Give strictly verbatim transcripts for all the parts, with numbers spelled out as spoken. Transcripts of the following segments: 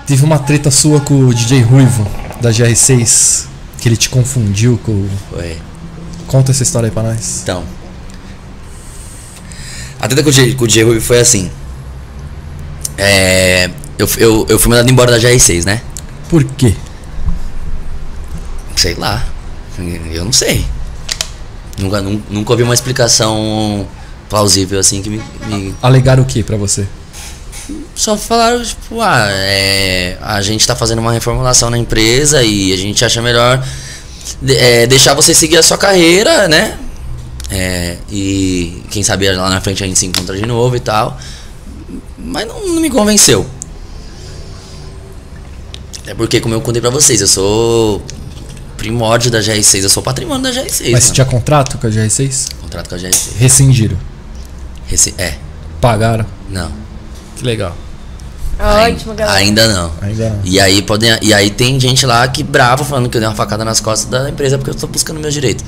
Teve uma treta sua com o D J Ruivo, da G R seis, que ele te confundiu com... Foi. Conta essa história aí pra nós. Então. A treta com o D J Ruivo foi assim. É... Eu, eu, eu fui mandado embora da G R seis, né? Por quê? Sei lá. Eu não sei. Nunca, nunca, nunca ouvi uma explicação plausível assim que me... me... Alegaram o que pra você? Só falaram, tipo, ah, é, a gente tá fazendo uma reformulação na empresa e a gente acha melhor é, deixar você seguir a sua carreira, né? É, e quem sabe lá na frente a gente se encontra de novo e tal. Mas não, não me convenceu. É porque, como eu contei pra vocês, eu sou primórdio da G R seis, eu sou patrimônio da G R seis. Mas você tinha contrato com a G R seis? Contrato com a G R seis. Rescindiram? Reci é. Pagaram? Não. Que legal. Ótimo, galera. Ainda não. Ainda não. E aí, podem, e aí tem gente lá que brava falando que eu dei uma facada nas costas da empresa porque eu tô buscando meus direitos.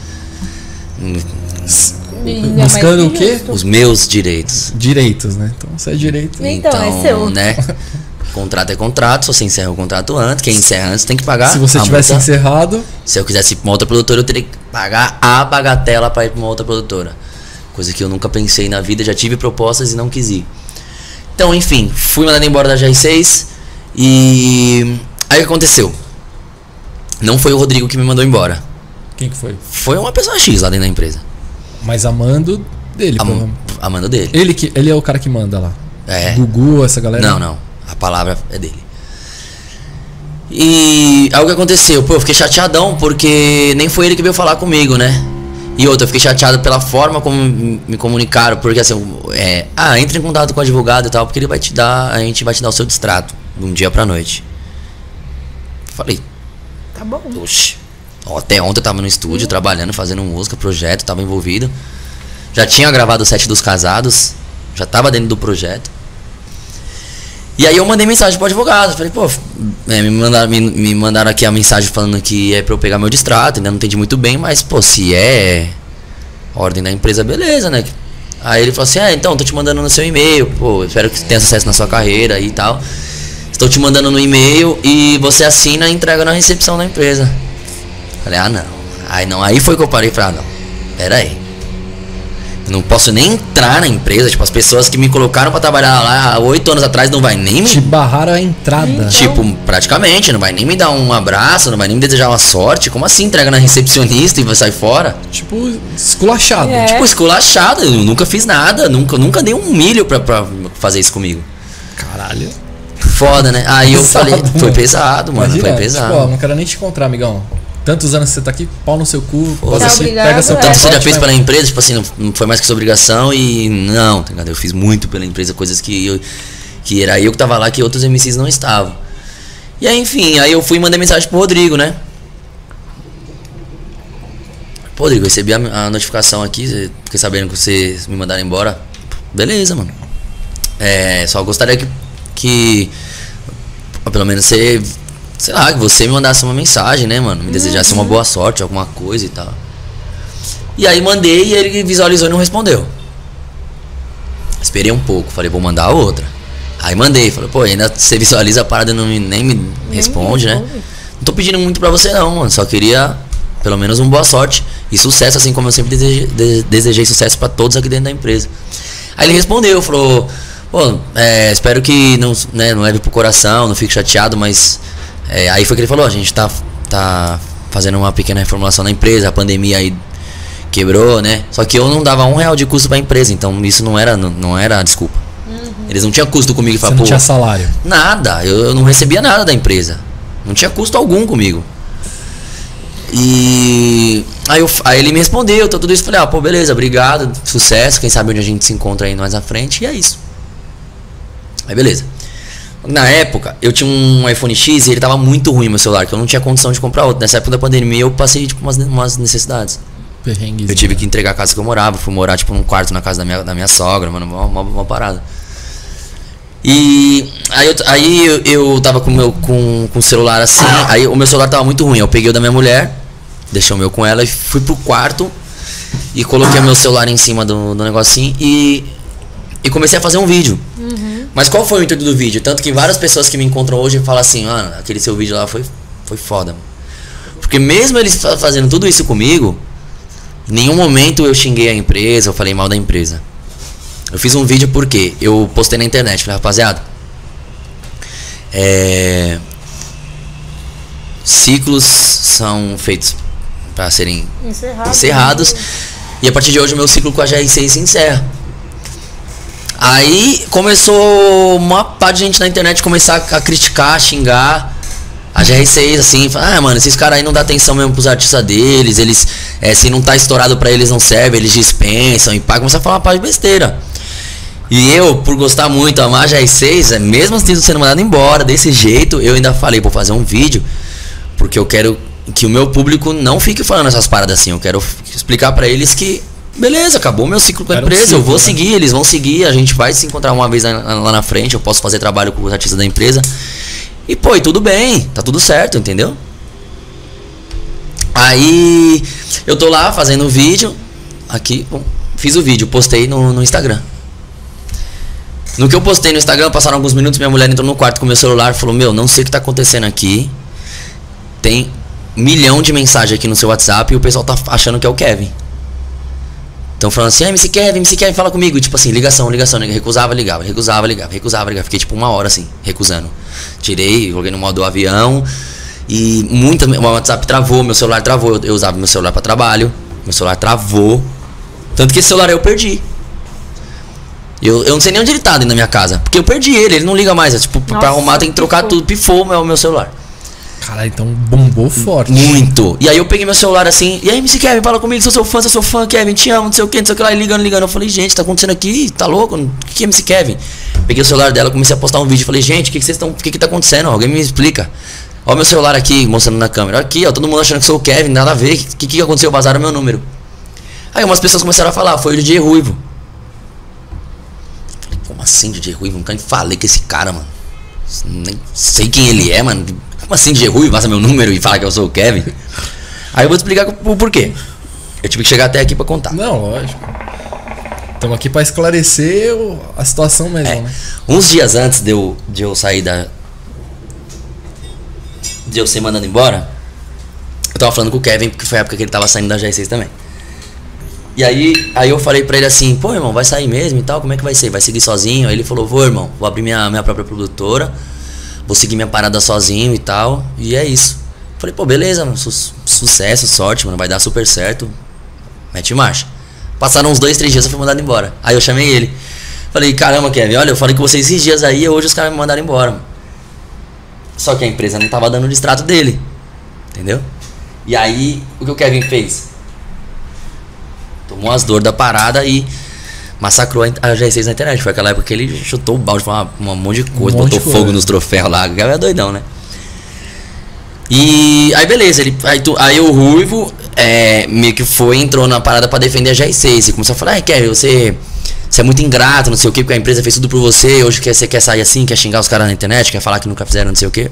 Buscando o quê? Os meus direitos. Direitos, né? Então você é direito. Então, é seu. Né? Contrato é contrato, se você encerra o contrato antes, quem encerra antes tem que pagar. Se você a tivesse multa. encerrado... Se eu quisesse ir pra uma outra produtora, eu teria que pagar a bagatela pra ir pra uma outra produtora. Coisa que eu nunca pensei na vida, já tive propostas e não quis ir. Então, enfim, fui mandado embora da G R seis e... Aí o que aconteceu? Não foi o Rodrigo que me mandou embora. Quem que foi? Foi uma pessoa X lá dentro da empresa. Mas a mando dele. A, a mando dele. Ele, que, ele é o cara que manda lá. É. Gugu, essa galera? Não, não. A palavra é dele. E aí o que aconteceu? Pô, eu fiquei chateadão porque nem foi ele que veio falar comigo, né? E outra, eu fiquei chateado pela forma como me comunicaram, porque assim, é, ah, entra em contato com o advogado e tal, porque ele vai te dar, a gente vai te dar o seu distrato, de um dia pra noite. Falei, tá bom. Oxi. Até ontem eu tava no estúdio, uhum. trabalhando, fazendo música, projeto, tava envolvido. Já tinha gravado o set dos casados, já tava dentro do projeto. E aí eu mandei mensagem pro advogado, falei, pô, é, me, mandaram, me, me mandaram aqui a mensagem falando que é pra eu pegar meu distrato, ainda não entendi muito bem, mas pô, se é ordem da empresa, beleza, né? Aí ele falou assim, é, então, tô te mandando no seu e-mail, pô, espero que tenha sucesso na sua carreira e tal. Estou te mandando no e-mail e você assina e entrega na recepção da empresa. Falei, ah não. Aí não, aí foi que eu parei e falei, ah não, pera aí. Não posso nem entrar na empresa, tipo, as pessoas que me colocaram pra trabalhar lá há oito anos atrás não vai nem me... Te barraram a entrada. Então... Tipo, praticamente, não vai nem me dar um abraço, não vai nem me desejar uma sorte. Como assim, entrega na recepcionista e vai sair fora? Tipo, esculachado. É. Tipo, esculachado, eu nunca fiz nada, nunca, nunca dei um milho pra, pra fazer isso comigo. Caralho. Foda, né? Aí eu Pesado, falei, foi mano. pesado, mano, Imagina, foi pesado. Tipo, ó, não quero nem te encontrar, amigão. Tantos anos que você tá aqui, pau no seu cu, Pô, você tá se obrigado, pega seu é. Tanto você já pacote, fez vai- pela empresa, tipo assim, não, não foi mais que sua obrigação e não, tá ligado? Eu fiz muito pela empresa, coisas que eu, que era eu que tava lá, que outros M Cs não estavam. E aí, enfim, aí eu fui e mandei mensagem pro Rodrigo, né? Pô, Rodrigo, eu recebi a, a notificação aqui, fiquei sabendo que vocês me mandaram embora. Beleza, mano. É, só gostaria que, que pelo menos você, sei lá, que você me mandasse uma mensagem, né, mano? Me desejasse uma boa sorte, alguma coisa e tal. E aí mandei e ele visualizou e não respondeu. Esperei um pouco, falei, vou mandar outra. Aí mandei, falei, pô, ainda você visualiza a parada e não me, nem me responde, né? Não tô pedindo muito pra você não, mano. Só queria pelo menos uma boa sorte e sucesso, assim como eu sempre desejei, de, desejei sucesso pra todos aqui dentro da empresa. Aí ele respondeu, falou, pô, é, espero que não, né, não leve pro coração, não fique chateado, mas... É, aí foi que ele falou, a gente tá, tá fazendo uma pequena reformulação na empresa, a pandemia aí quebrou, né? Só que eu não dava um real de custo pra empresa, então isso não era, não, não era desculpa. Uhum. Eles não tinham custo comigo. Você não tinha salário? Nada, eu, eu não recebia nada da empresa. Não tinha custo algum comigo. E aí, eu, aí ele me respondeu, tudo isso, falei, ah, pô, beleza, obrigado, sucesso, quem sabe onde a gente se encontra aí mais à frente, e é isso. Aí beleza. Na época, eu tinha um iPhone X e ele tava muito ruim, meu celular, que eu não tinha condição de comprar outro. Nessa época da pandemia eu passei tipo umas, umas necessidades. Perrenguezinho. Eu tive que entregar a casa que eu morava, fui morar tipo num quarto na casa da minha, da minha sogra, mano, uma, uma, uma parada. E aí eu, aí eu, eu tava com o meu com, com o celular assim, aí o meu celular tava muito ruim. Eu peguei o da minha mulher, deixei o meu com ela e fui pro quarto e coloquei o meu celular em cima do, do negocinho e, e comecei a fazer um vídeo. Uhum. Mas qual foi o intuito do vídeo? Tanto que várias pessoas que me encontram hoje falam assim, mano, aquele seu vídeo lá foi, foi foda, mano. Porque mesmo eles fazendo tudo isso comigo, em nenhum momento eu xinguei a empresa, eu falei mal da empresa. Eu fiz um vídeo porque eu postei na internet, falei, rapaziada, é, ciclos são feitos para serem Encerrado, encerrados, né? e a partir de hoje o meu ciclo com a G R seis se encerra. Aí começou uma parte de gente na internet começar a criticar, a xingar a G R seis, assim, falar, ah, mano, esses caras aí não dão atenção mesmo pros artistas deles, eles, é, se não tá estourado pra eles não serve, eles dispensam e pagam, começar a falar uma parte de besteira. E eu, por gostar muito, amar a G R seis, é, mesmo tendo sendo mandado embora desse jeito, eu ainda falei, vou fazer um vídeo, porque eu quero que o meu público não fique falando essas paradas assim, eu quero explicar pra eles que beleza, acabou meu ciclo com a Era um empresa, ciclo, eu vou né? seguir, eles vão seguir, a gente vai se encontrar uma vez lá, lá na frente, eu posso fazer trabalho com os artistas da empresa. E pô, e tudo bem, tá tudo certo, entendeu? Aí eu tô lá fazendo o vídeo, aqui, bom, fiz o vídeo, postei no, no Instagram. No que eu postei no Instagram, passaram alguns minutos, minha mulher entrou no quarto com meu celular e falou, meu, não sei o que tá acontecendo aqui, tem um milhão de mensagens aqui no seu WhatsApp e o pessoal tá achando que é o Kevin. Então falando assim, ah, M C Kevin, M C Kevin, fala comigo. E, tipo assim, ligação, ligação, recusava, ligava, recusava, ligava, recusava, ligava. Fiquei tipo uma hora assim, recusando. Tirei, coloquei no modo avião. E muitas, o WhatsApp travou, meu celular travou. Eu, eu usava meu celular pra trabalho, meu celular travou. Tanto que esse celular eu perdi. Eu, eu não sei nem onde ele tá dentro da minha casa. Porque eu perdi ele, ele não liga mais. É, tipo, Nossa, pra arrumar tem que trocar pifou. tudo. Pifou o meu, meu celular. Caralho, então bombou forte. Muito. E aí eu peguei meu celular assim, e aí, M C Kevin, fala comigo, sou seu fã, sou seu fã, Kevin, te amo, não sei o que, não sei o que lá, e ligando, ligando. Eu falei, gente, tá acontecendo aqui, tá louco? O que é M C Kevin? Peguei o celular dela, comecei a postar um vídeo, falei, gente, o que que vocês estão, o que que tá acontecendo? Alguém me explica. Ó meu celular aqui, mostrando na câmera, aqui, ó, todo mundo achando que sou o Kevin, nada a ver, o que que aconteceu? Vazaram meu número. Aí umas pessoas começaram a falar, foi o D J Ruivo. Falei, como assim D J Ruivo? Nunca nem falei com esse cara, mano. Nem sei quem ele é, mano. Como assim D J Ruivo? Passa meu número e fala que eu sou o Kevin? Aí eu vou te explicar o porquê. Eu tive que chegar até aqui pra contar. Não, lógico. Estamos aqui pra esclarecer o- a situação mesmo, É, né? uns dias antes de eu, de eu sair da. De eu ser mandado embora, eu tava falando com o Kevin, porque foi a época que ele tava saindo da G R seis também. E aí, aí eu falei pra ele assim, pô irmão, vai sair mesmo e tal, como é que vai ser? Vai seguir sozinho? Aí ele falou, vou irmão, vou abrir minha, minha própria produtora, vou seguir minha parada sozinho e tal, e é isso. Falei, pô, beleza, mano, su- sucesso, sorte, mano, vai dar super certo, mete marcha. Passaram uns dois, três dias, eu fui mandado embora. Aí eu chamei ele, falei, caramba Kevin, olha, eu falei com você esses dias aí, hoje os caras me mandaram embora, mano. Só que a empresa não tava dando o distrato dele, entendeu? E aí, o que o Kevin fez? Tomou as dores da parada e massacrou a G R seis na internet. Foi aquela época que ele chutou o balde, falou uma, um monte de coisa, Um monte botou de fogo coisa. nos troféus lá. O cara é doidão, né? E aí beleza, ele, aí, tu, aí o Ruivo é, meio que foi, entrou na parada pra defender a G R seis. E começou a falar, ai Kevin, você, você é muito ingrato, não sei o que, porque a empresa fez tudo por você. Hoje quer, você quer sair assim, quer xingar os caras na internet, quer falar que nunca fizeram não sei o que.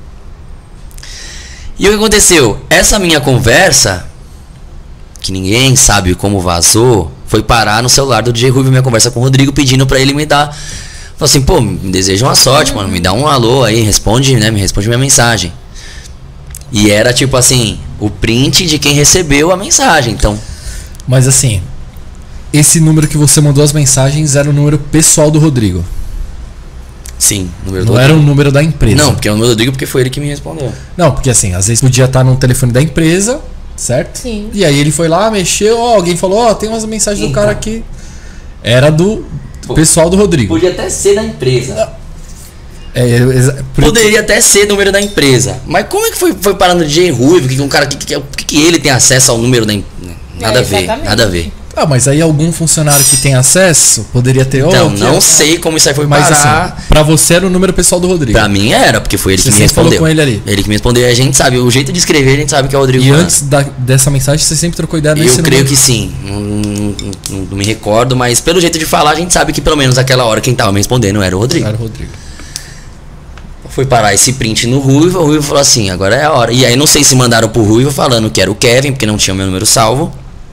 E o que aconteceu? Essa minha conversa, que ninguém sabe como vazou, foi parar no celular do D J Ruivo, minha conversa com o Rodrigo, pedindo pra ele me dar. Falei assim, pô, me deseja uma sorte, mano, me dá um alô aí, responde, né, me responde minha mensagem. E era tipo assim, o print de quem recebeu a mensagem, então. Mas assim, esse número que você mandou as mensagens era o número pessoal do Rodrigo. Sim, número Não do era o Rodrigo. número da empresa. Não, porque é o número do Rodrigo porque foi ele que me respondeu. Não, porque assim, às vezes podia estar no telefone da empresa, certo? Sim. E aí ele foi lá, mexeu, ó, alguém falou, ó, tem umas mensagens do Então. cara aqui. Era do Pô, pessoal do Rodrigo. Podia até ser da empresa. É, exa- por- Poderia até ser número da empresa. Mas como é que foi, foi parar no D J Ruivo? Que um cara que, que, que, que ele tem acesso ao número da empresa? Nada É, a ver, exatamente. nada a ver. Ah, mas aí algum funcionário que tem acesso poderia ter. Então, ó, que não é- sei como isso aí foi Mas parar. assim, pra você era o número pessoal do Rodrigo. Pra mim era, porque foi ele Você que me sempre falou respondeu. com ele ali. Ele que me respondeu. E a gente sabe, o jeito de escrever, a gente sabe que é o Rodrigo E falando. antes da- dessa mensagem você sempre trocou ideia nesse Eu creio número. que sim. Não, não- não- não me recordo, mas pelo jeito de falar, a gente sabe que pelo menos naquela hora quem tava me respondendo era o Rodrigo. Era o Rodrigo. Foi parar esse print no Ruivo, o Ruivo falou assim, agora é a hora. E aí não sei se mandaram pro Ruivo falando que era o Kevin, porque não tinha o meu número salvo.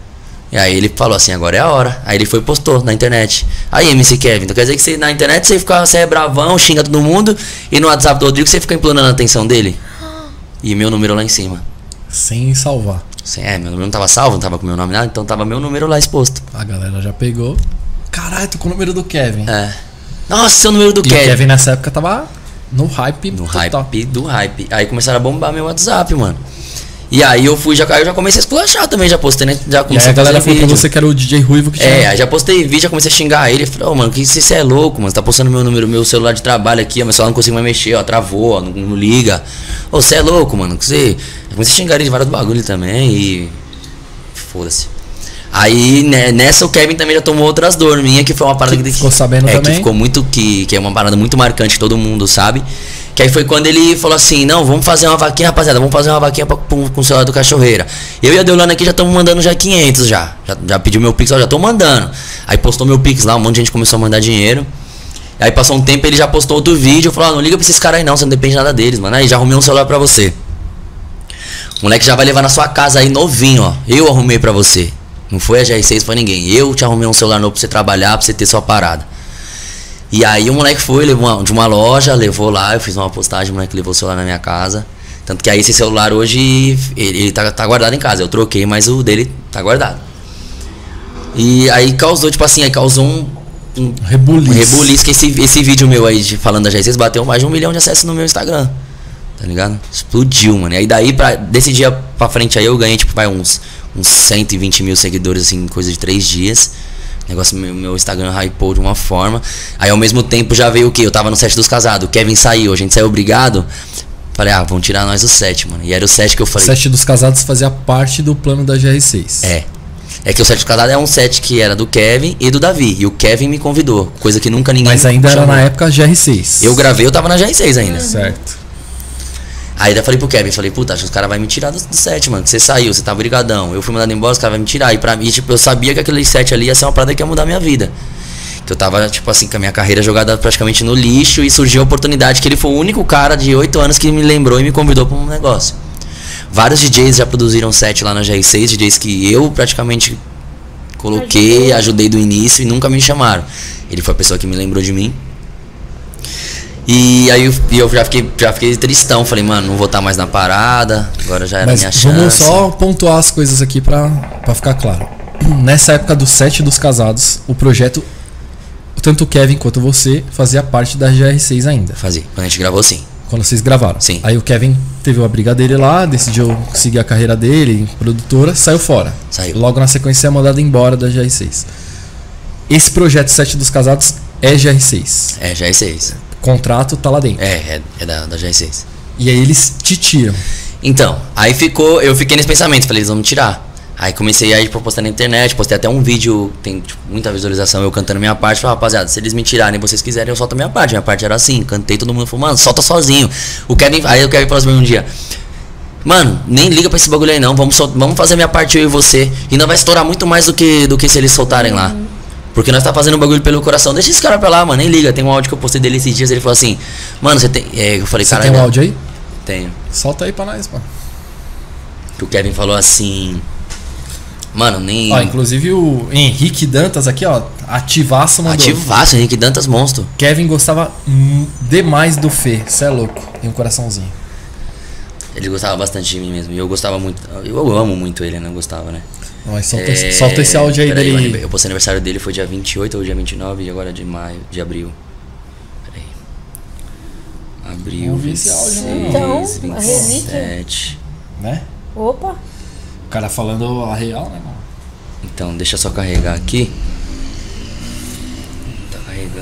E aí ele falou assim, agora é a hora. Aí ele foi e postou na internet. Aí, M C Kevin, então quer dizer que você, na internet você fica, você é bravão, xinga todo mundo, e no WhatsApp do Rodrigo você fica implorando a atenção dele? E meu número lá em cima. Sem salvar. Sim, é, meu número não tava salvo, não tava com meu nome lá, então tava meu número lá exposto. A galera já pegou. Caralho, tô com o número do Kevin. É. Nossa, seu número do E Kevin. o Kevin nessa época tava no hype. No total. hype do hype. Aí começaram a bombar meu WhatsApp, mano. E aí eu fui, já, eu já comecei a esculachar também, já postei, né? Já E comecei aí a galera fazer falou pra vídeo. você que era o D J Ruivo que tinha. É, aí já postei vídeo, já comecei a xingar ele. Falei, ô, mano, que você é louco, mano. Você tá postando meu número, meu celular de trabalho aqui, ó. Meu celular não consigo mais mexer, ó. Travou, ó. Não, não liga. Ô, você é louco, mano. Que você. Eu comecei a xingar ele de vários bagulho também e. Foda-se. Aí, né, nessa o Kevin também já tomou outras dores minha, que foi uma parada Que que. ficou sabendo é, também? que ficou muito. Que, que é uma parada muito marcante que todo mundo sabe. Que aí foi quando ele falou assim, não, vamos fazer uma vaquinha, rapaziada, vamos fazer uma vaquinha pra, pra, com o celular do Cachorreira. Eu e a Deolana aqui já estamos mandando já quinhentos já. Já, já pediu meu Pix, ó, já tô mandando. Aí postou meu Pix lá, um monte de gente começou a mandar dinheiro. Aí passou um tempo, ele já postou outro vídeo, falou, ah, não liga pra esses caras aí não, você não depende nada deles, mano. Aí já arrumei um celular pra você. O moleque já vai levar na sua casa aí novinho, ó. Eu arrumei pra você. Não foi a G R seis, foi ninguém. Eu te arrumei um celular novo pra você trabalhar, pra você ter sua parada. E aí o moleque foi, levou uma, de uma loja, levou lá, eu fiz uma postagem, o moleque levou o celular na minha casa. Tanto que aí esse celular hoje, ele, ele tá, tá guardado em casa. Eu troquei, mas o dele tá guardado. E aí causou, tipo assim, aí causou um... um Rebuliço. um rebuliço, que esse, esse vídeo meu aí, de, falando da G R seis, bateu mais de um milhão de acessos no meu Instagram. Tá ligado? Explodiu, mano. E aí daí, pra, desse dia pra frente aí, eu ganhei, tipo, vai uns, uns cento e vinte mil seguidores, assim, em coisa de três dias. O negócio, meu, meu Instagram hypou de uma forma. Aí ao mesmo tempo já veio o quê? Eu tava no set dos casados, o Kevin saiu, a gente saiu obrigado. Falei, ah, vão tirar nós do set, mano. E era o set que eu O falei. set dos casados fazia parte do plano da G R seis. É. É que o set dos casados é um set que era do Kevin e do Davi. E o Kevin me convidou, coisa que nunca ninguém Mas ainda era chamou. na época G R seis. Eu gravei, eu tava na G R seis ainda. Certo. Aí eu falei pro Kevin, falei, puta, acho que os caras vão me tirar do, do set, mano. Que você saiu, você tá brigadão. Eu fui mandado embora, os caras vão me tirar. E pra mim, tipo, eu sabia que aquele set ali ia ser uma parada que ia mudar a minha vida. Que eu tava, tipo assim, com a minha carreira jogada praticamente no lixo. E surgiu a oportunidade que ele foi o único cara de oito anos que me lembrou e me convidou pra um negócio. Vários D Js já produziram set lá na G R seis, D Js que eu praticamente coloquei, ajudei do início e nunca me chamaram. Ele foi a pessoa que me lembrou de mim. E aí eu, e eu já, fiquei, já fiquei tristão, falei, mano, não vou estar mais na parada, agora já era Mas minha vamos chance. só pontuar as coisas aqui pra, pra ficar claro. Nessa época do set dos casados, o projeto, tanto o Kevin quanto você, fazia parte da G R seis ainda. Fazia, quando a gente gravou sim. Quando vocês gravaram. Sim. Aí o Kevin teve uma briga dele lá, decidiu seguir a carreira dele, produtora, saiu fora. Saiu. Logo na sequência é mandado embora da G R seis. Esse projeto Set dos Casados é G R seis. É, G R seis. Contrato tá lá dentro. É, é, é da, da G R seis. E aí eles te tiram. Então, aí ficou, eu fiquei nesse pensamento, falei, eles vão me tirar. Aí comecei a ir pra postar na internet, postei até um vídeo, tem tipo, muita visualização, eu cantando minha parte. Falei, rapaziada, se eles me tirarem e vocês quiserem, eu solto a minha parte. Minha parte era assim, cantei, todo mundo falou, mano, solta sozinho. O Kevin, aí o Kevin falou assim um dia, mano, nem liga pra esse bagulho aí não, vamos, sol- vamos fazer a minha parte eu e você. E não vai estourar muito mais do que, do que se eles soltarem lá. Porque nós tá fazendo um bagulho pelo coração. Deixa esse cara pra lá, mano, nem liga. Tem um áudio que eu postei dele esses dias, ele falou assim, mano, você tem... É, eu falei, Você cara, tem um áudio aí? Tenho. Solta aí pra nós, mano. Que o Kevin falou assim, mano, nem... Ó, inclusive o Henrique Dantas aqui, ó, ativaço, mandou. Ativaço, Henrique Dantas monstro. Kevin gostava hum, demais do Fê, cê é louco. Tem um coraçãozinho. Ele gostava bastante de mim mesmo. E eu gostava muito. Eu amo muito ele, né? Eu gostava, né? Mas solta, É, esse, solta esse áudio aí peraí, dele. Eu postei aniversário dele, foi dia vinte e oito ou dia vinte e nove, e agora é de maio, de abril. Peraí. Abril, Vamos ver vinte e esse áudio, seis, né? Então, vinte a e relíquia. sete. Né? Opa. O cara falando a real, né, mano? Então, deixa eu só carregar aqui. Tá carregando.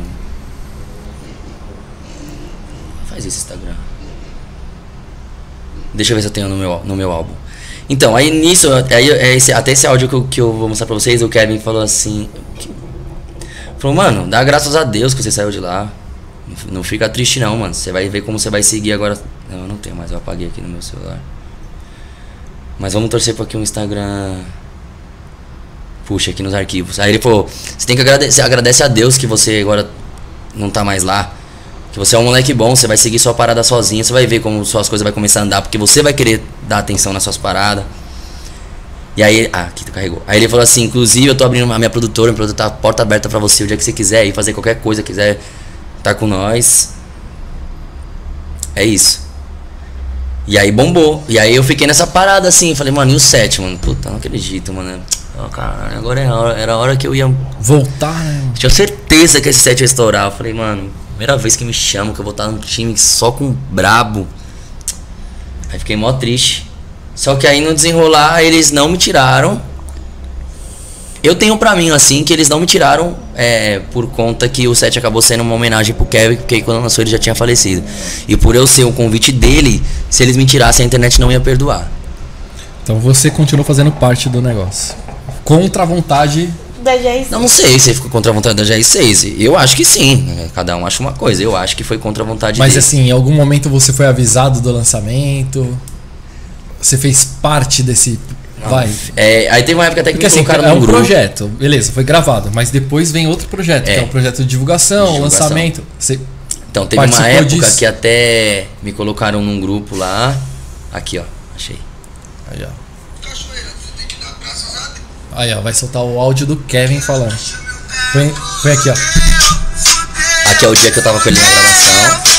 Faz isso, Instagram. Deixa eu ver se eu tenho no meu, no meu álbum. Então, aí nisso, aí, é esse, até esse áudio que eu, que eu vou mostrar pra vocês, o Kevin falou assim. Que, falou, mano, dá graças a Deus que você saiu de lá. Não, não fica triste não, mano. Você vai ver como você vai seguir agora. Não, eu não tenho mais, eu apaguei aqui no meu celular. Mas vamos torcer pra que o Instagram puxe aqui nos arquivos. Aí ele falou, você tem que agradecer, agradece a Deus que você agora não tá mais lá. Que você é um moleque bom, você vai seguir sua parada sozinho, você vai ver como suas coisas vai começar a andar, porque você vai querer dar atenção nas suas paradas. E aí, ah, aqui tu carregou. Aí ele falou assim, inclusive eu tô abrindo a minha produtora, minha produtora tá porta aberta pra você, o dia que você quiser ir fazer qualquer coisa, quiser tá com nós. É isso. E aí bombou. E aí eu fiquei nessa parada assim, falei, mano, e o set, mano? Puta, não acredito, mano. Oh, caralho, agora era a hora, era a hora que eu ia voltar, né? Tinha certeza que esse set ia estourar. Eu falei, mano, primeira vez que me chamam, que eu vou estar num time só com brabo. Aí fiquei mó triste. Só que aí no desenrolar eles não me tiraram. Eu tenho pra mim assim que eles não me tiraram é, por conta que o set acabou sendo uma homenagem pro Kevin, porque quando lançou ele já tinha falecido. E por eu ser um convite dele, se eles me tirassem a internet não ia perdoar. Então você continuou fazendo parte do negócio. Contra a vontade da G R seis. Não, não sei se ficou contra a vontade da G R seis. Eu acho que sim. Cada um acha uma coisa. Eu acho que foi contra a vontade Mas dele. assim, em algum momento você foi avisado do lançamento? Você fez parte desse... Não. Vai. É, aí teve uma época até que Porque me assim, colocaram é num um grupo. projeto, beleza, foi gravado, mas depois vem outro projeto, É. que é o projeto de divulgação, De divulgação. lançamento. Você Então teve uma participou época disso? que até me colocaram num grupo lá. Aqui, ó. Achei. Aí, ó. Aí, ó, vai soltar o áudio do Kevin falando. Põe, põe aqui, ó. Aqui é o dia que eu tava com ele na gravação.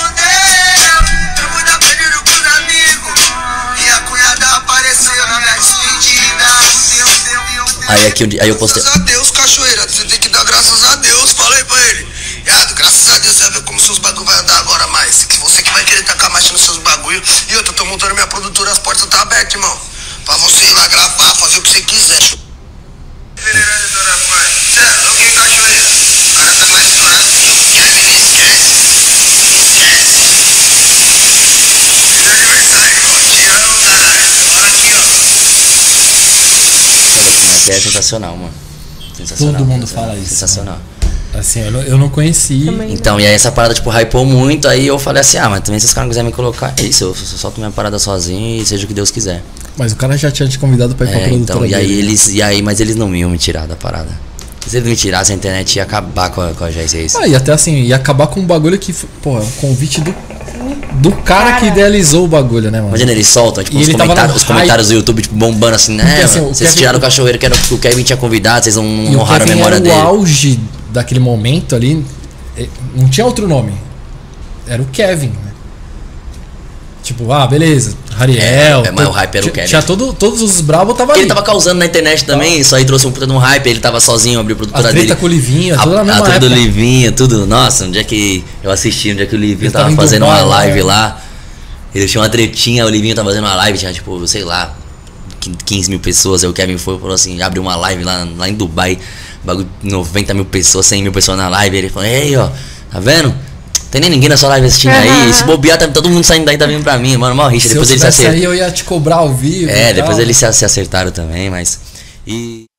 Aí aqui aí eu postei. Graças a Deus, cachoeira, você tem que dar graças a Deus, falei pra ele. Viado, graças a Deus, você vai ver como seus bagulho vai andar agora mais. Que você que vai querer tacar marcha nos seus bagulho. E eu tô montando minha produtora, as portas tá abertas, irmão. Pra você ir lá gravar, fazer o que você quiser. Pereira de Dorafã, cê é louco, hein, cachoeira? O cara tá mais claro que o Kevin, não esquece. Esquece. Feliz aniversário, irmão. Te amo, caralho. Bora aqui, ó. Olha como é que é sensacional, mano. Sensacional. Todo mundo sensacional, fala isso, Sensacional. Assim, eu não, eu não conheci. Também. Então, e aí essa parada, tipo, hypou muito. Aí eu falei assim, ah, mas também se os caras quiserem me colocar, é isso, eu só solto minha parada sozinho e seja o que Deus quiser. Mas o cara já tinha te convidado pra ir pra É, produtora então, e aí dele. eles. E aí, mas eles não iam me tirar da parada. Se eles me tirassem, a internet ia acabar com a, com a G R seis. Ah, e até assim, ia acabar com um bagulho que, pô, é um convite do, do cara, Cara. que idealizou o bagulho, né, mano? Imagina, eles soltam, tipo, E os ele tava comentários, no os hype. comentários do YouTube, tipo, bombando assim, né? Porque, assim, mano, o vocês Kevin- tiraram o cachoeiro que, era, que o Kevin tinha convidado, vocês não, E não o honraram a Kevin memória era dele. o auge daquele momento ali. eh, Não tinha outro nome. Era o Kevin, né? Tipo, ah, beleza. Ariel. É, é, mas o hype era o tinha- Kevin. Tinha todo, todos os bravos tava Porque ali. ele tava causando na internet também, isso aí trouxe um puta de um hype, ele tava sozinho, abriu a A produtora treta dele. com o Livinho, A, tudo na a mesma tudo do época. Livinho, tudo. Nossa, um dia que eu assisti, um dia que o Livinho Ele tava tava em fazendo Dubai, uma live né? lá. Ele tinha uma tretinha, o Livinho tava fazendo uma live, tinha tipo, sei lá, quinze mil pessoas. Aí o Kevin foi e falou assim: abriu uma live lá, lá em Dubai, bagulho, noventa mil pessoas, cem mil pessoas na live. Ele falou: ei, ó, tá vendo? Tem nem ninguém na sua live assistindo aí. Aham. Se bobear, tá todo mundo saindo daí, tá vindo pra mim, mano, mó rixa. Se Depois eu eles se tivesse acertaram. aí, eu ia te cobrar ao vivo. É, e depois tal. eles se se acertaram também, mas. E.